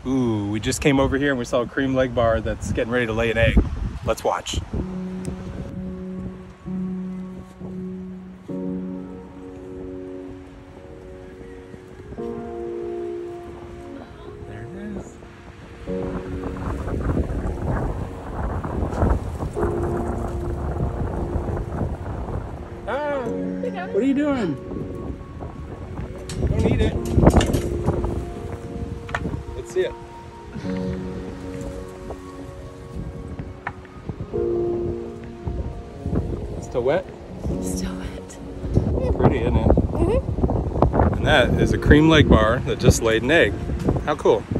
Ooh, we just came over here and we saw a cream Legbar that's getting ready to lay an egg. Let's watch. There it is. Ah, what are you doing? Don't eat it. Let's see it. Still wet? Still wet. Pretty, isn't it? Mm-hmm. And that is a cream Legbar that just laid an egg. How cool.